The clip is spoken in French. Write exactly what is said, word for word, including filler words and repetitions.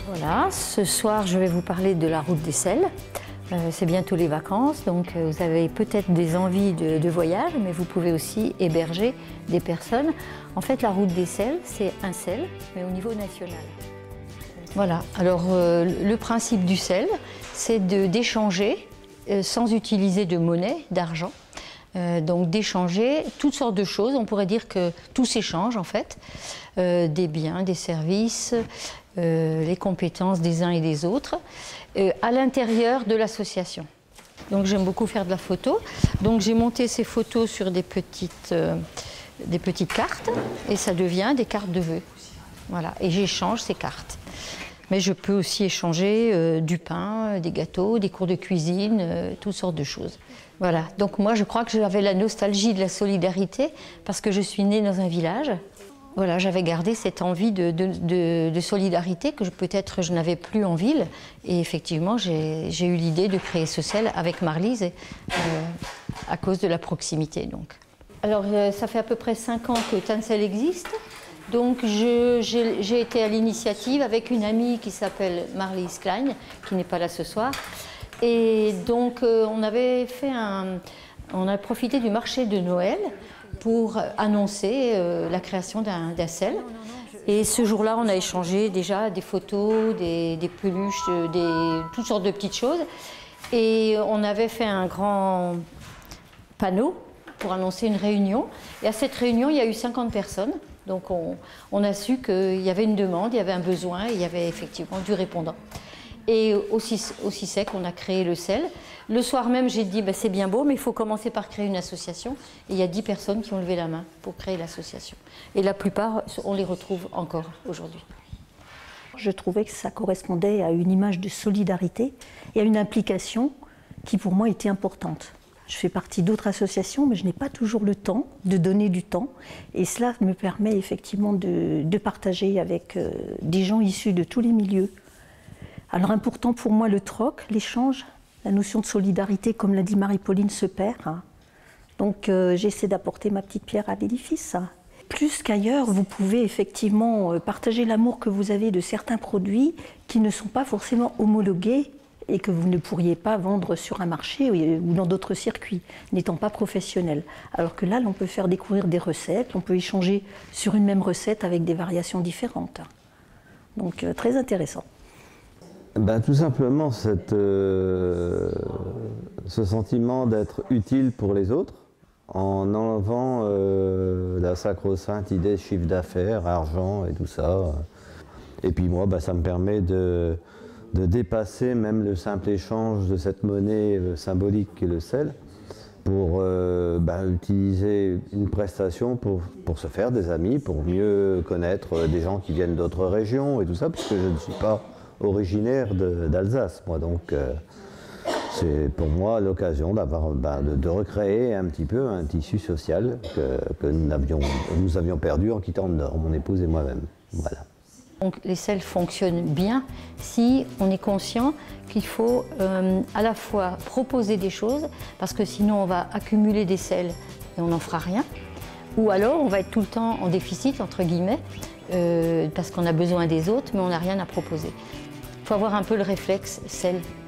Voilà, ce soir je vais vous parler de la route des sels. Euh, c'est bientôt les vacances, donc euh, vous avez peut-être des envies de, de voyage, mais vous pouvez aussi héberger des personnes. En fait, la route des sels, c'est un sel, mais au niveau national. Voilà, alors euh, le principe du sel, c'est d'échanger euh, sans utiliser de monnaie, d'argent. Euh, donc d'échanger toutes sortes de choses, on pourrait dire que tout s'échange en fait, euh, des biens, des services, euh, les compétences des uns et des autres, euh, à l'intérieur de l'association. Donc j'aime beaucoup faire de la photo, donc j'ai monté ces photos sur des petites, euh, des petites cartes et ça devient des cartes de vœux. Voilà, et j'échange ces cartes. Mais je peux aussi échanger euh, du pain, des gâteaux, des cours de cuisine, euh, toutes sortes de choses. Voilà, donc moi je crois que j'avais la nostalgie de la solidarité parce que je suis née dans un village. Voilà, j'avais gardé cette envie de, de, de, de solidarité que peut-être je n'avais plus en ville. Et effectivement, j'ai eu l'idée de créer ce sel avec Marlise euh, à cause de la proximité. Donc. Alors euh, ça fait à peu près cinq ans que Tansel existe. Donc j'ai été à l'initiative avec une amie qui s'appelle Marlise Klein, qui n'est pas là ce soir. Et donc euh, on avait fait un, on a profité du marché de Noël pour annoncer euh, la création d'un sel. Et ce jour-là, on a échangé déjà des photos, des, des peluches, des, toutes sortes de petites choses. Et on avait fait un grand panneau pour annoncer une réunion. Et à cette réunion, il y a eu cinquante personnes. Donc on, on a su qu'il y avait une demande, il y avait un besoin, et il y avait effectivement du répondant. Et aussi, aussi sec, on a créé le sel. Le soir même, j'ai dit, ben, c'est bien beau, mais il faut commencer par créer une association. Et il y a dix personnes qui ont levé la main pour créer l'association. Et la plupart, on les retrouve encore aujourd'hui. Je trouvais que ça correspondait à une image de solidarité et à une implication qui pour moi était importante. Je fais partie d'autres associations, mais je n'ai pas toujours le temps de donner du temps. Et cela me permet effectivement de, de partager avec euh, des gens issus de tous les milieux. Alors important pour moi le troc, l'échange, la notion de solidarité, comme l'a dit Marie-Pauline, se perd. Hein. Donc euh, j'essaie d'apporter ma petite pierre à l'édifice. Hein. Plus qu'ailleurs, vous pouvez effectivement partager l'amour que vous avez de certains produits qui ne sont pas forcément homologués et que vous ne pourriez pas vendre sur un marché ou dans d'autres circuits, n'étant pas professionnel. Alors que là, on peut faire découvrir des recettes, on peut échanger sur une même recette avec des variations différentes. Donc euh, très intéressant. Ben, tout simplement cette, euh, ce sentiment d'être utile pour les autres, en enlevant euh, la sacro-sainte idée de chiffre d'affaires, argent et tout ça. Et puis moi, ben, ça me permet de, de dépasser même le simple échange de cette monnaie symbolique qu'est le sel, pour euh, ben, utiliser une prestation pour, pour se faire des amis, pour mieux connaître des gens qui viennent d'autres régions et tout ça, puisque je ne suis pas originaire d'Alsace, moi, donc euh, c'est pour moi l'occasion d'avoir ben, de, de recréer un petit peu un tissu social que, que nous, avions, nous avions perdu en quittant le Nord, mon épouse et moi-même. Voilà. Donc les sels fonctionnent bien si on est conscient qu'il faut euh, à la fois proposer des choses, parce que sinon on va accumuler des sels et on n'en fera rien, ou alors on va être tout le temps en déficit, entre guillemets, euh, parce qu'on a besoin des autres, mais on n'a rien à proposer. Il faut avoir un peu le réflexe sel.